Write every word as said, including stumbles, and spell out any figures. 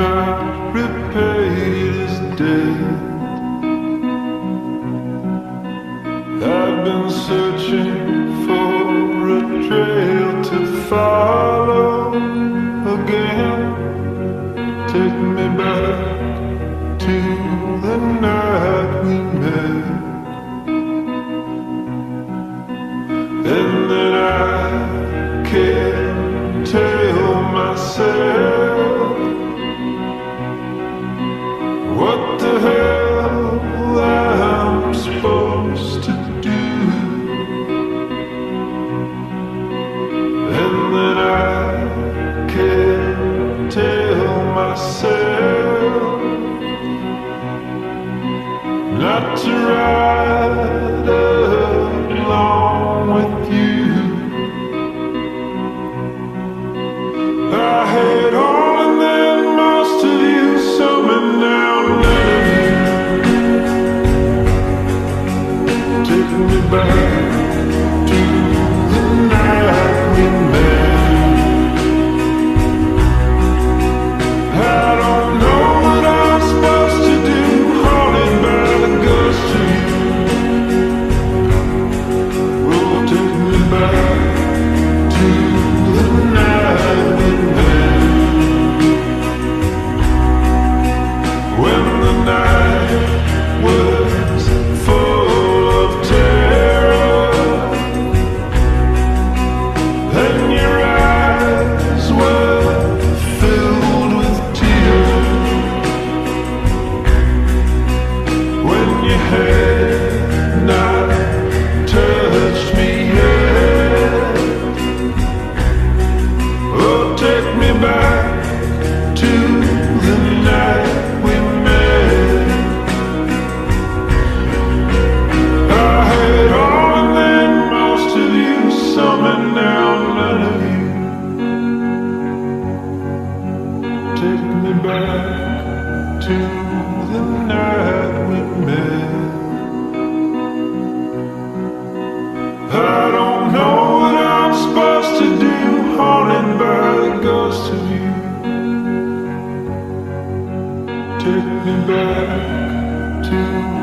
not repaid is dead. I've been searching for a trail to follow again. Take me back to the night we met, and then I can't tell myself what the hell I'm supposed to do. And then I can't tell myself not to ride along with you. I had all and then most of you, some and now none of you. Take me back to the night we met. I don't know what I'm supposed to do, haunted by the ghost of you. Oh, take me back to the night we met, when the night was full of terror, and your eyes were filled with tears, when you had not touched me yet. Oh, take me back to the night we met. I had all and then most of you, some and now none of you. Take me back to the night we met. I don't know what I'm supposed to do, haunted by the ghost of you. Take me back to